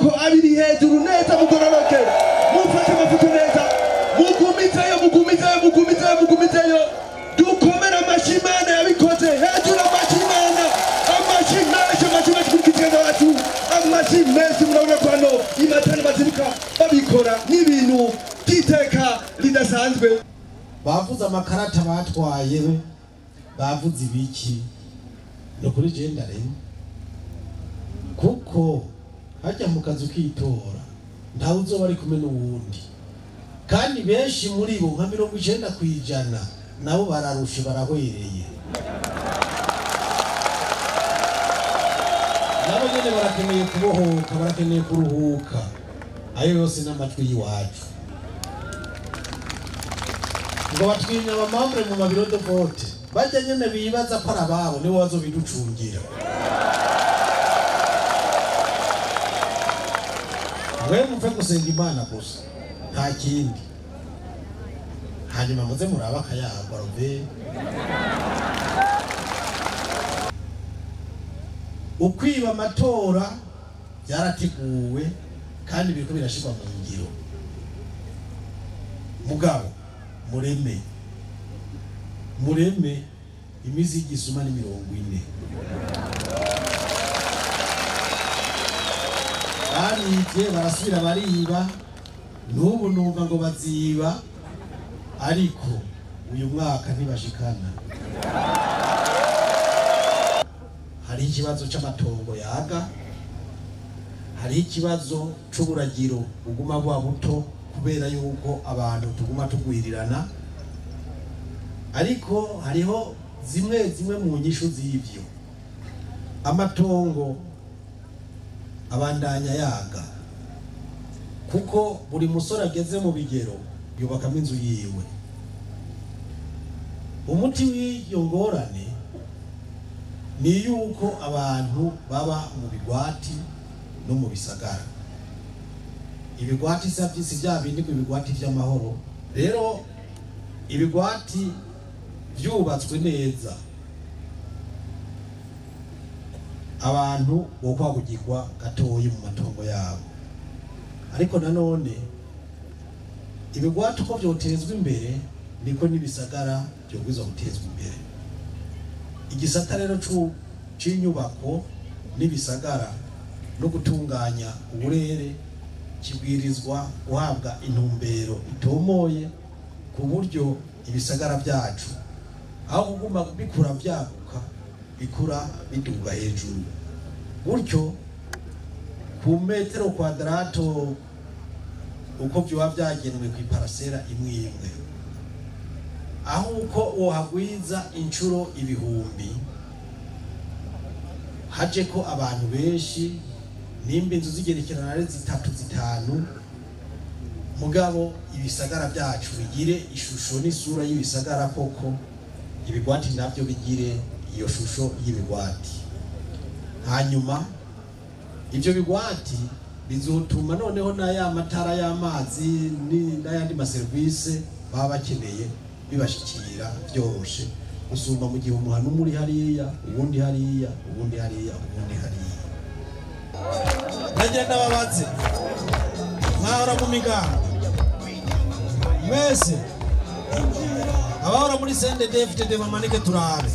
amaboko abiri hejuru neza mugororoke mufate amafuko neza mugumizeyo dukomera amashimana yabikoze hejuru amashimana amashi kurikitenda watu amashi menshi murabona ko hano imatana baziruka babikora n'ibintu by'iteka ridasanzwe bavuze amakarata batwaye bavuze ibiki no kuri gendare kuko hajya mu kazi ukitora ntawe uzoba ari kumwe n'uwundi kandi benshi muri bo nka 90% nabo bararushe barahwereye nabo nyene barakeneye kubohoka barakeneye kuruhuka ayo yose n'amatwi yiwacu ngo batwinya abamambre mu mabiro de vote bajya nyene bibaza ko arababo nibo bazobiducungira wewe mupfe gusenga Imana gusa nta kindi hanyuma muze muraba akayagwa robe ukwiba amatora byarateguwe kandi biriko birashirwa mu ngiro mugabo mureme imizi y'igisuma ni 40 baribye barasubira bariba n'ubu numva ngo baziba ariko uyu mwaka ntibashikana hari ikibazo c'amatongo yaga hari ikibazo c'uburagiro uguma bwa buto kubera yuko abantu tuguma tugwirirana ariko hariho zimwe mu nyishu z'ivyo amatongo abandanya yaga kuko buri musore ageze mu bigero yubakamo inzu yiwe umuti w'iyo ngorane ni yuko abantu baba mu bigwati no mu bisagara ibigwati si bya bindi ku bigwati by'amahoro rero ibigwati byubatswe neza abantu bo kwagugirwa gatoyi mu matongo yabo ariko nanone ibigwati uko byotezwa imbere niko nibisagara byogwiza gutezwa imbere igisata rero c'inyubako nibisagara no gutunganya uburere kibwirizwa guhabwa intumbero itomoye ku buryo ibisagara byacu aho kuguma bikura byaguka bikura biduga hejuru buryo ku metero kwadrato uko byoba byagenwe ku parasera imwe aho uko wohagwiza incuro ibihumbi haje ko abantu benshi nimba inzu zigerekerana ari 3-5 mugabo ibisagara byacu bigire ishusho n'isura y'ibisagara koko ibigwati nabyo bigire iyo shusho y'ibigwati hanyuma ibyo bigwati bizotuma noneho na ya matara y'amazi n'ayandi maservice baba bakeneye bibashikira byoroshe usumba mu gihe umuhano muri hariya ubundi hariya bagenda babaze mwahora mu migambo mwese abahora muri CNDD-FDD bamanike turabe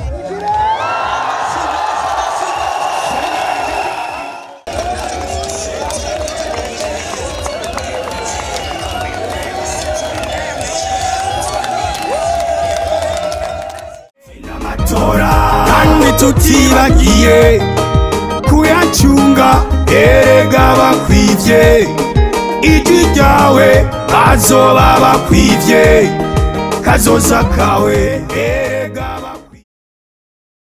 kandi tutibagiye kuyacunga erega bakwivye ijwi ryawe bazoba bakwivye kazoza kawe